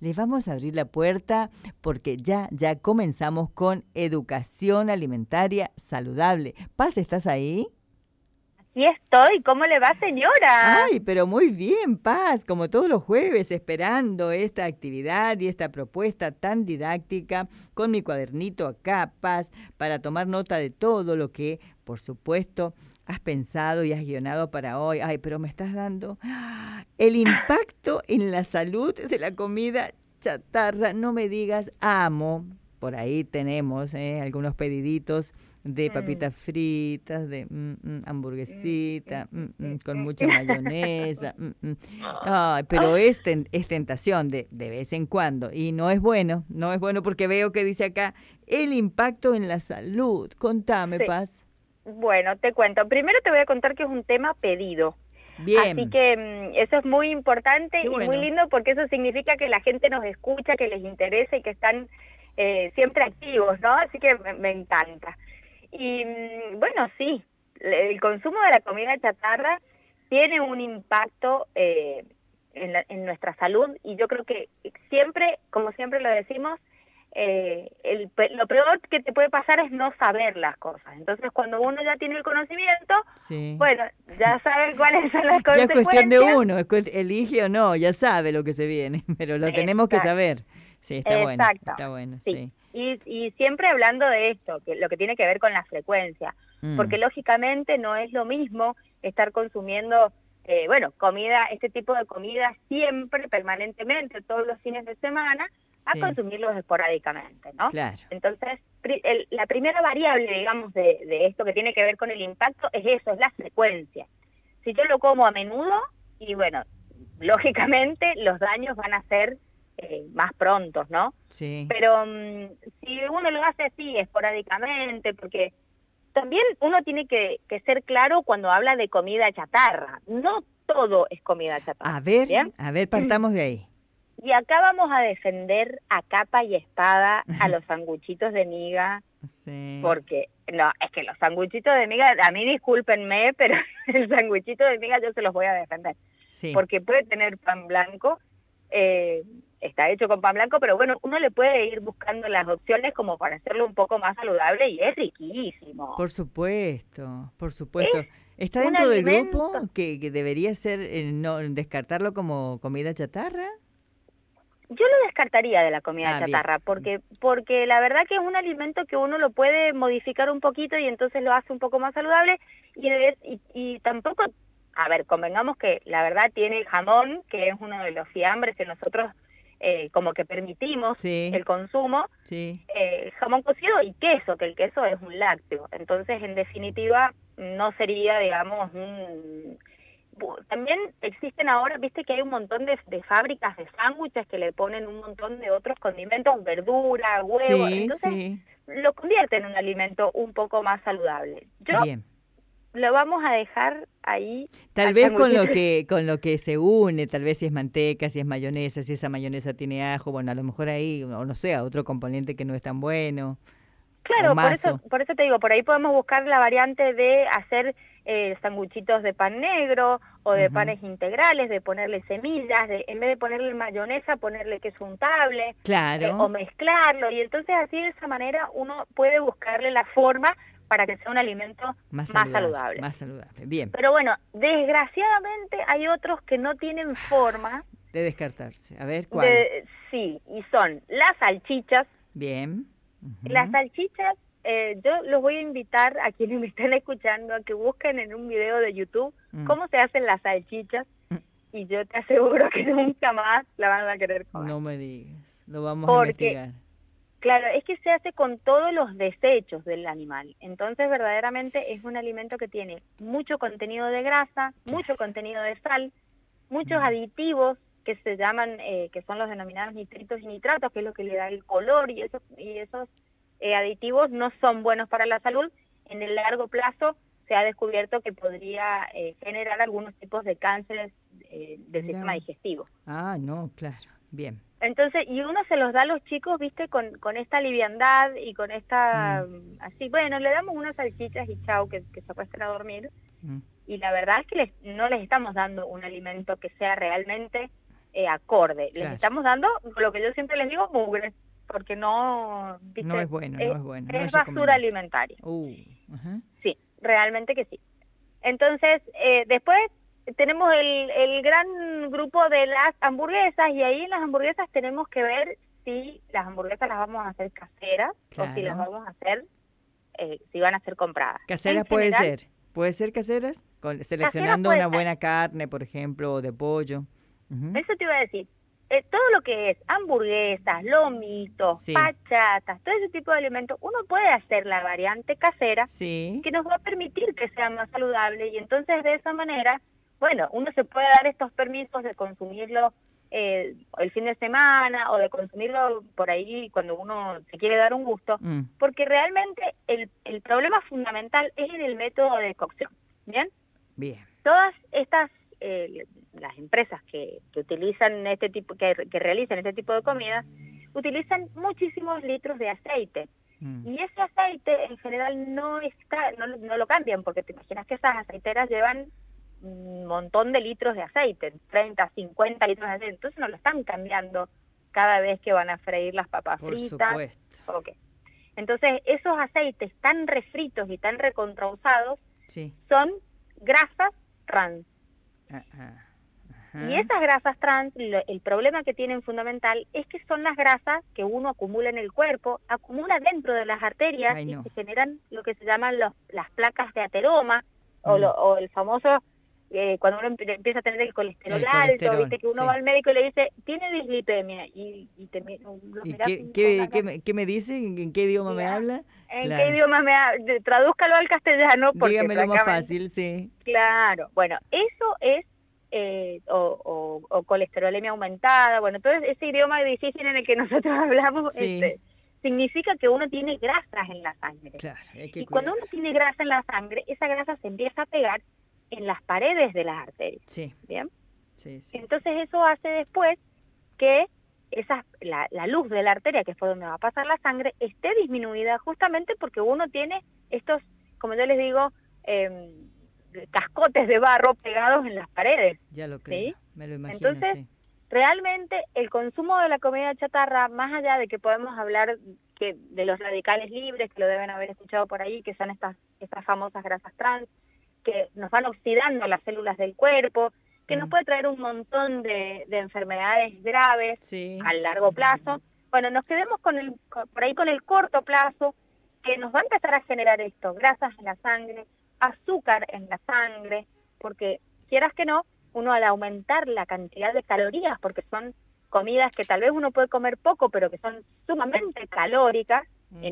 les vamos a abrir la puerta porque ya comenzamos con educación alimentaria saludable. Paz, ¿estás ahí? Aquí estoy. ¿Cómo le va, señora? Ay, pero muy bien, Paz, como todos los jueves, esperando esta actividad y esta propuesta tan didáctica con mi cuadernito acá, Paz, para tomar nota de todo lo que, por supuesto, has pensado y has guionado para hoy. Ay, pero me estás dando el impacto en la salud de la comida chatarra. No me digas, amo. Por ahí tenemos algunos pediditos de Mm, papitas fritas, de mm, hamburguesita, mm, mm, con mm. mucha mayonesa. Ay, pero es tentación de vez en cuando. Y no es bueno, no es bueno porque veo que dice acá el impacto en la salud. Contame, Sí. Paz. Bueno, te cuento. Primero te voy a contar que es un tema pedido. Así Bien, que eso es muy importante qué y muy bueno. lindo porque eso significa que la gente nos escucha, que les interesa y que están siempre activos, ¿no? Así que me encanta. Y bueno, sí, el consumo de la comida chatarra tiene un impacto en nuestra salud y yo creo que siempre, como siempre lo decimos, lo peor que te puede pasar es no saber las cosas. Entonces, cuando uno ya tiene el conocimiento, Sí. bueno, ya sabe cuáles son las Ya es cuestión de consecuencias. uno, elige o no, ya sabe lo que se viene, pero lo tenemos que Exacto, saber. Sí, exacto, está bueno, sí. sí. Y siempre hablando de esto, que lo que tiene que ver con la frecuencia, porque Mm, lógicamente no es lo mismo estar consumiendo, bueno, comida, este tipo de comida siempre, permanentemente, todos los fines de semana, a sí, consumirlos esporádicamente, ¿no? claro. Entonces, la primera variable, digamos, de esto que tiene que ver con el impacto es eso, es la frecuencia. Si yo lo como a menudo, y bueno, lógicamente los daños van a ser más prontos, ¿no? Sí, Pero si uno lo hace así, esporádicamente, porque también uno tiene que ser claro cuando habla de comida chatarra. No todo es comida chatarra, ¿bien? a ver, partamos de ahí. Y acá vamos a defender a capa y espada a los sanguchitos de miga, Sí, porque, no, es que los sanguchitos de miga, a mí discúlpenme, pero el sanguchito de miga yo se los voy a defender, sí. porque puede tener pan blanco, está hecho con pan blanco, pero bueno, uno le puede ir buscando las opciones como para hacerlo un poco más saludable y es riquísimo. Por supuesto, por Es supuesto. ¿Está un dentro del alimento. grupo que debería ser, no descartarlo como comida chatarra? Yo lo descartaría de la comida Ah, bien. chatarra, porque la verdad que es un alimento que uno lo puede modificar un poquito y entonces lo hace un poco más saludable y tampoco, a ver, convengamos que la verdad tiene jamón, que es uno de los fiambres que nosotros como que permitimos Sí, el consumo, sí. jamón cocido y queso, que el queso es un lácteo. Entonces, en definitiva, no sería, digamos, también existen ahora, viste que hay un montón de fábricas de sándwiches que le ponen un montón de otros condimentos, verdura, huevo, Sí, entonces sí. lo convierte en un alimento un poco más saludable. Yo Bien. lo vamos a dejar ahí Tal al vez sándwichito. con lo que se une, tal vez si es manteca, si es mayonesa, si esa mayonesa tiene ajo, bueno, a lo mejor ahí, o no sé, otro componente que no es tan bueno, o Claro, mazo. por eso te digo, por ahí podemos buscar la variante de hacer sanguchitos de pan negro o de Ujú. panes integrales, de ponerle semillas, en vez de ponerle mayonesa, ponerle queso untable o Claro, mezclarlo. Y entonces así de esa manera uno puede buscarle la forma para que sea un alimento más saludable. más saludable. Bien, Pero bueno, desgraciadamente hay otros que no tienen forma de descartarse. A ver, ¿cuál? de, sí, y son las salchichas. Bien. Las Ujú. salchichas, yo los voy a invitar a quienes me estén escuchando a que busquen en un video de YouTube Mm, cómo se hacen las salchichas mm. y yo te aseguro que nunca más la van a querer comer. No me digas, lo vamos a Porque, investigar. claro, es que se hace con todos los desechos del animal. Entonces, verdaderamente es un alimento que tiene mucho contenido de grasa, mucho Claro. contenido de sal, muchos Mm, aditivos que se llaman, que son los denominados nitritos y nitratos, que es lo que le da el color y esos aditivos no son buenos para la salud. En el largo plazo se ha descubierto que podría generar algunos tipos de cánceres del Mira sistema vos. digestivo. Ah, no, claro. Bien. Entonces, y uno se los da a los chicos, viste, con esta liviandad y con Mm, esta, así, bueno, le damos unas salchichas y chau, que se acuesten a dormir. mm. Y la verdad es que no les estamos dando un alimento que sea realmente acorde. Les Claro. estamos dando lo que yo siempre les digo, mugre, porque no, ¿viste? No es bueno, no es bueno. No Es es basura recomendable. alimentaria. Ajá. Sí, realmente que sí. Entonces, después tenemos el gran grupo de las hamburguesas, y ahí en las hamburguesas tenemos que ver si las hamburguesas las vamos a hacer caseras o si las Claro. vamos a hacer, si van a ser compradas. Caseras En puede general, ser. ¿Puede ser caseras? caseras Seleccionando puede una ser. buena carne, por ejemplo, o de pollo. Ujú. Eso te iba a decir. Todo lo que es hamburguesas, lomitos, Sí. pachatas, todo ese tipo de alimentos, uno puede hacer la variante casera Sí. que nos va a permitir que sea más saludable, y entonces de esa manera, bueno, uno se puede dar estos permisos de consumirlo el fin de semana o de consumirlo por ahí cuando uno se quiere dar un gusto, porque realmente el problema fundamental es en el método de cocción, ¿bien? Bien. Todas estas las empresas que utilizan este tipo, que realizan este tipo de comidas, utilizan muchísimos litros de aceite. Y ese aceite en general no lo cambian, porque te imaginas que esas aceiteras llevan un montón de litros de aceite, 30, 50 litros de aceite, entonces no lo están cambiando cada vez que van a freír las papas fritas. Por supuesto. Okay. Entonces esos aceites tan refritos y tan recontrausados Sí. son grasas trans. Ajá. Y esas grasas trans, el problema que tienen fundamental es que son las grasas que uno acumula en el cuerpo, acumula dentro de las arterias. Ay, no. Y se generan lo que se llaman las placas de ateroma, o el famoso, cuando uno empieza a tener el colesterol alto, viste que uno va al médico y le dice, tiene dislipemia, y lo mirás ¿Qué me dice? ¿En qué idioma me habla? ¿En qué idioma me habla? Tradúzcalo al castellano. Porque dígamelo más fácil, sí. Claro, bueno, eso es o colesterolemia aumentada, bueno, todo ese idioma difícil en el que nosotros hablamos, sí. Significa que uno tiene grasas en la sangre. Claro, hay que y cuidar. cuando uno tiene grasa en la sangre, esa grasa se empieza a pegar en las paredes de las arterias. Sí. ¿Bien? Sí, entonces eso hace después que la luz de la arteria, que es por donde va a pasar la sangre, esté disminuida, justamente porque uno tiene estos, como yo les digo, cascotes de barro pegados en las paredes. Ya lo creo, ¿sí? Me lo imagino. Entonces, realmente el consumo de la comida chatarra, más allá de que podemos hablar de los radicales libres, que lo deben haber escuchado por ahí, que son estas famosas grasas trans, que nos van oxidando las células del cuerpo, que nos puede traer un montón de enfermedades graves a largo plazo. Bueno, nos quedemos por ahí con el corto plazo, que nos va a empezar a generar esto, grasas en la sangre, azúcar en la sangre, porque quieras que no, uno al aumentar la cantidad de calorías, porque son comidas que tal vez uno puede comer poco, pero que son sumamente calóricas,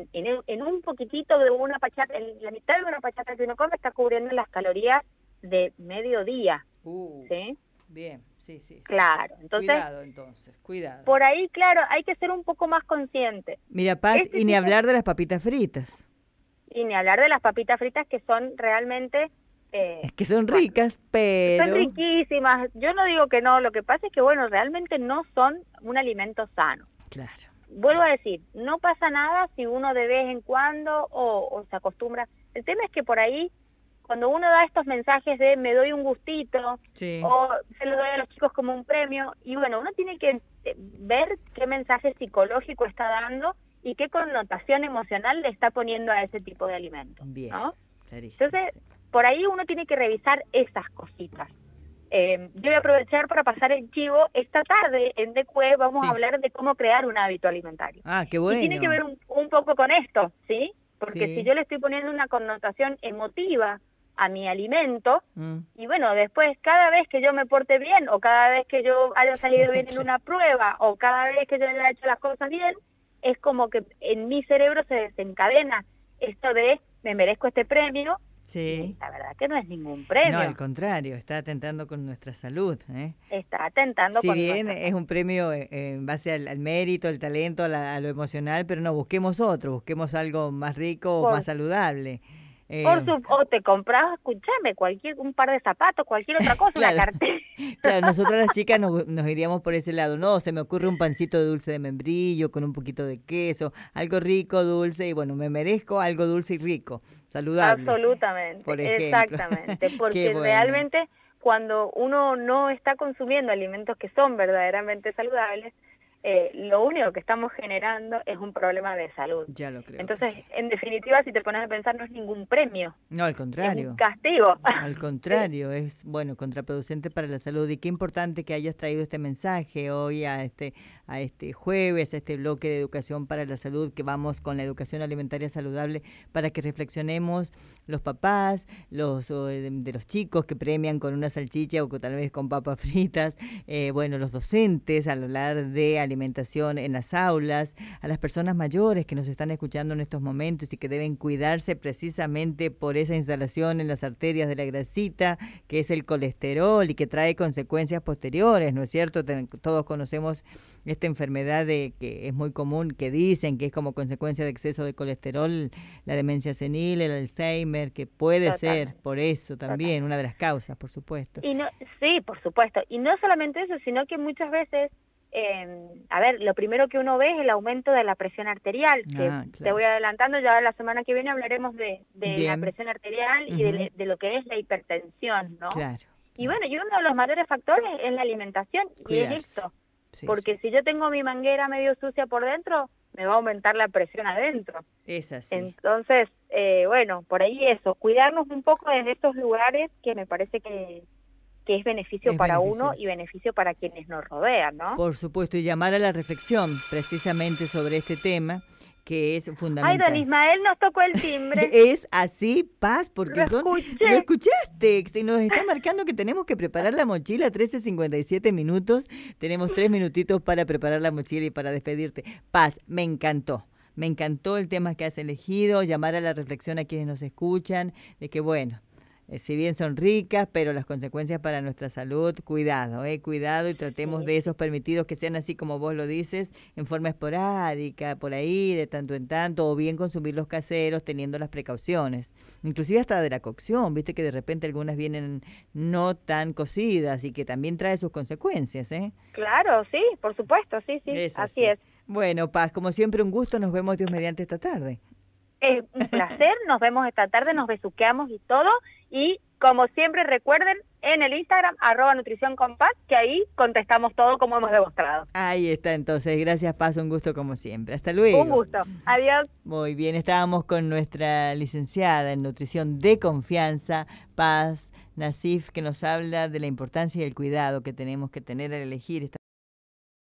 en un poquitito de una pachata, en la mitad de una pachata que uno come está cubriendo las calorías de mediodía. ¿Sí? Bien, sí. Claro, entonces, cuidado. Por ahí, claro, hay que ser un poco más consciente. Mira, Paz, y ni hablar de las papitas fritas. Y ni hablar de las papitas fritas, que son realmente... que son ricas, pero... Son riquísimas. Yo no digo que no, lo que pasa es que, bueno, realmente no son un alimento sano. Claro. Vuelvo a decir, no pasa nada si uno de vez en cuando o se acostumbra. El tema es que por ahí, cuando uno da estos mensajes de me doy un gustito, o se lo doy a los chicos como un premio, y bueno, uno tiene que ver qué mensaje psicológico está dando y qué connotación emocional le está poniendo a ese tipo de alimentos. Bien, ¿no? Clarísimo. Entonces, por ahí uno tiene que revisar esas cositas. Yo voy a aprovechar para pasar el chivo. Esta tarde en DQ vamos a hablar de cómo crear un hábito alimentario. Ah, qué bueno. Y tiene que ver un poco con esto, ¿sí? Porque si yo le estoy poniendo una connotación emotiva a mi alimento, y bueno, después cada vez que yo me porte bien, o cada vez que yo haya salido bien en una prueba, o cada vez que yo haya hecho las cosas bien, es como que en mi cerebro se desencadena esto de me merezco este premio. Sí. La verdad que no es ningún premio. No, al contrario, está atentando con nuestra salud. Está atentando con nuestra salud. Si bien es un premio en base al mérito, al talento, a lo emocional, pero no, busquemos otro, busquemos algo más rico o más saludable. O te compras, escúchame, un par de zapatos, cualquier otra cosa, claro, una cartera. Claro, nosotras las chicas nos iríamos por ese lado. No, se me ocurre un pancito de dulce de membrillo con un poquito de queso, algo rico, dulce, y bueno, me merezco algo dulce y rico, saludable. Absolutamente, por ejemplo. exactamente, porque realmente, cuando uno no está consumiendo alimentos que son verdaderamente saludables, lo único que estamos generando es un problema de salud. Ya lo creo. Entonces, en definitiva, si te pones a pensar, no es ningún premio. No, al contrario. Es un castigo. Al contrario, es, bueno, contraproducente para la salud. Y qué importante que hayas traído este mensaje hoy a este jueves, a este bloque de educación para la salud, que vamos con la educación alimentaria saludable, para que reflexionemos los papás, de los chicos que premian con una salchicha o tal vez con papas fritas, bueno, los docentes al hablar de alimentación en las aulas, a las personas mayores que nos están escuchando en estos momentos y que deben cuidarse precisamente por esa instalación en las arterias de la grasita, que es el colesterol y que trae consecuencias posteriores, ¿no es cierto? Todos conocemos esta enfermedad que es muy común, que dicen que es como consecuencia de exceso de colesterol, la demencia senil, el Alzheimer, que puede ser por eso también, una de las causas, por supuesto. Y no, sí, por supuesto. Y no solamente eso, sino que muchas veces, a ver, lo primero que uno ve es el aumento de la presión arterial, que claro. Te voy adelantando, ya la semana que viene hablaremos de la presión arterial y de lo que es la hipertensión, ¿no? Claro. Y bueno, y uno de los mayores factores es la alimentación, Cuidarse. y es esto. Sí, porque si yo tengo mi manguera medio sucia por dentro, me va a aumentar la presión adentro. Es así. Entonces, bueno, por ahí eso, cuidarnos un poco desde estos lugares que me parece que es beneficio para uno y beneficio para quienes nos rodean, ¿no? Por supuesto, y llamar a la reflexión precisamente sobre este tema, que es fundamental. Ay, don Ismael nos tocó el timbre. Es así, Paz, porque lo escuchaste, se nos está marcando que tenemos que preparar la mochila, 13:57 minutos, tenemos 3 minutitos para preparar la mochila y para despedirte. Paz, me encantó el tema que has elegido, llamar a la reflexión a quienes nos escuchan, de que bueno, si bien son ricas, pero las consecuencias para nuestra salud, cuidado, cuidado, y tratemos de esos permitidos que sean así como vos lo dices, en forma esporádica, por ahí, de tanto en tanto, o bien consumir los caseros teniendo las precauciones, inclusive hasta de la cocción, viste que de repente algunas vienen no tan cocidas y que también trae sus consecuencias, ¿eh? Claro, sí, por supuesto, sí, así es. Bueno, Paz, como siempre un gusto, nos vemos Dios mediante esta tarde. Es un placer, nos vemos esta tarde, nos besuqueamos y todo, y como siempre recuerden, en el Instagram, @nutricionconpaz, que ahí contestamos todo como hemos demostrado. Ahí está entonces, gracias Paz, un gusto como siempre, hasta luego. Un gusto, adiós. Muy bien, estábamos con nuestra licenciada en nutrición de confianza, Paz Nassif, que nos habla de la importancia y el cuidado que tenemos que tener al elegir esta